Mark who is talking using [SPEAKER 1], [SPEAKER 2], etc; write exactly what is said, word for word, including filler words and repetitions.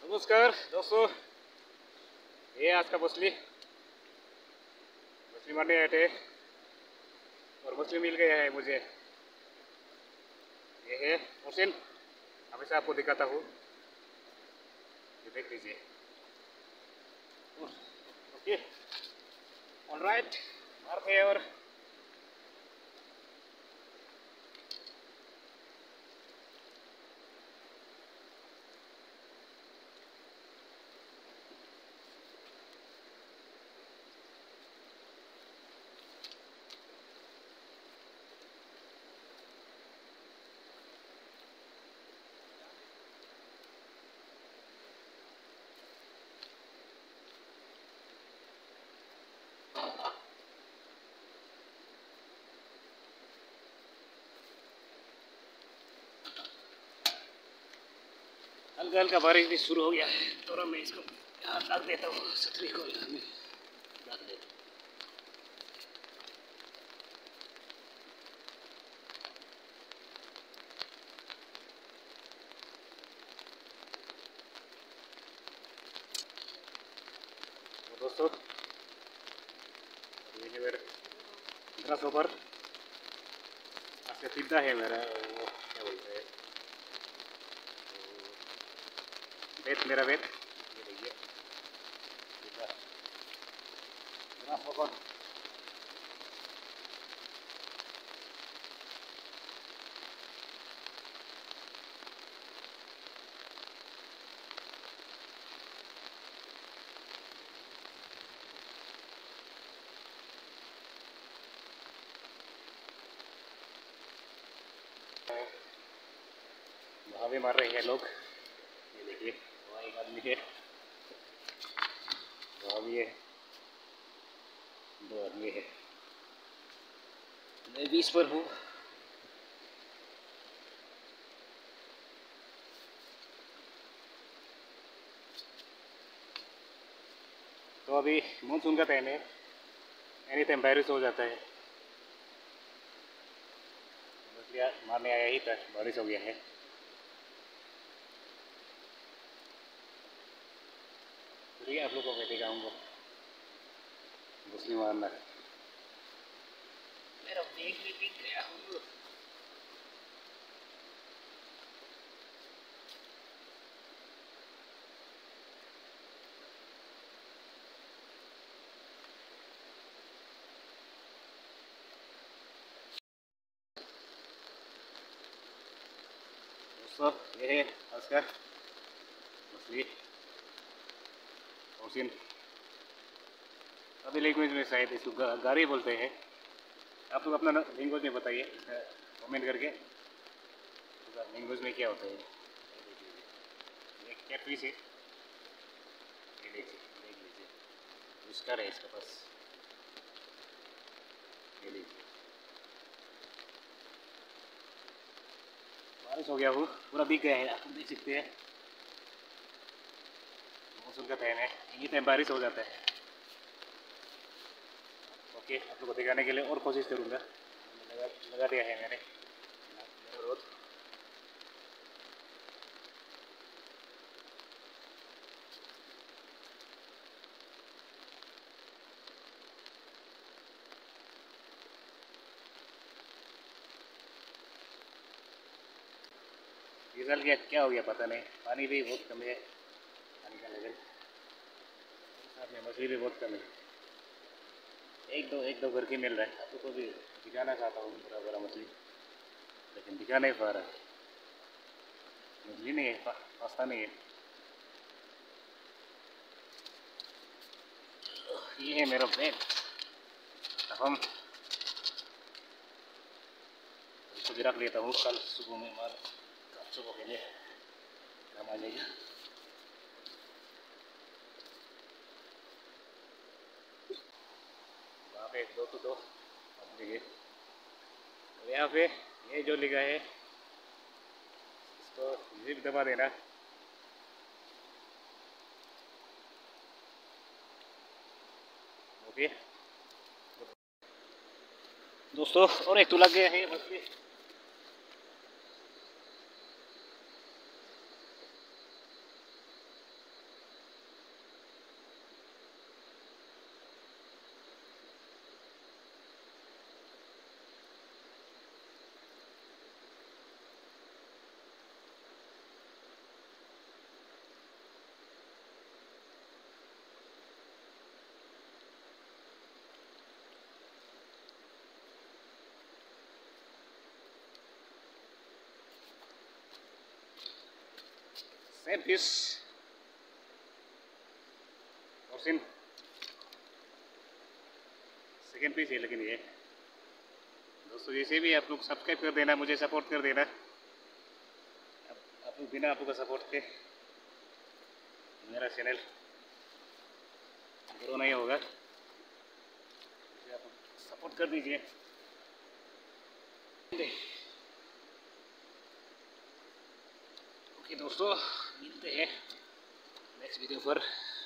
[SPEAKER 1] नमस्कार दोस्तों, ये आज का मछली मछली मारने आए थे और मछली मिल गया है मुझे। ये है मोहसिन, हमेशा आपको दिखाता हूँ, ये देख लीजिए। ओके, ऑलराइट, मारते हैं। और हल्का हल्का बारिश भी शुरू हो गया है, तो मैं इसको यहाँ रख देता हूँ, छतरी को रख देता हूँ। तो दोस्तों, ये है मेरा ग्रास ओवर, अच्छा सीधा है मेरा, वो क्या बोलते हैं, वेट, मेरा वेट, ये देखिए सीधा ग्रास ओवर। वहाँ भी मार रहे हैं लोग, ये देखिए वहाँ एक आदमी है, वहाँ भी है, दो आदमी है, मैं बीस पर हूँ। तो अभी मानसून का टाइम है, एनी टाइम बारिश हो जाता है। मछलियाँ मारने आया ही था, बारिश हो गया है। चलिए आप लोगों को मैं दिखाऊंगा मछली मारना। मेरा बैग भी बिक गया हूँ। दोस्तों, ये है आज का मछली मोहसिन। अभी लैंग्वेज में शायद इसको गा, गारी बोलते हैं। आप लोग अपना लैंग्वेज में बताइए कमेंट करके, लैंग्वेज में क्या होता है। ये क्या फिश है, ये देखिए, देख लीजिए, उसका है इसके पास, ये देखिए। बारिश हो गया, वो पूरा भीग गया है, आप देख सकते हैं। मौसम का टाइम है, ये टाइम बारिश हो जाता है। ओके, आप लोग को दिखाने के लिए और कोशिश करूँगा। लगा लगा दिया है मैंने मेरा रोड। ये साल क्या क्या हो गया पता नहीं, पानी भी बहुत कम है, पानी का लेवल, साथ में मछली भी बहुत कम है। एक दो एक दो करके मिल रहा है। आप लोग को भी दिखाना चाहता हूँ बड़ा बड़ा मछली, लेकिन दिखा नहीं पा रहा। मछली नहीं है, पास्ता नहीं है। ये है मेरा बैग। अब हम इसको भी रख लेता हूँ, कल सुबह में मार कल सुबह के लिए काम आ जाएगा। वहाँ पे दो तो दो देखिए, और यहाँ पे ये जो लिखा है इसको जिप दबा देना। ओके दोस्तों, और एक तो लग गया है मछली। सेम पीस और सिन सेकेंड पीस है। लेकिन ये दोस्तों जैसे भी आप लोग सब्सक्राइब कर देना, मुझे सपोर्ट कर देना। अब आप लोग बिना आप लोग का सपोर्ट के मेरा चैनल ग्रो नहीं होगा। आप सपोर्ट कर दीजिए। ओके दोस्तों, मिलते हैं नेक्स्ट वीडियो पर।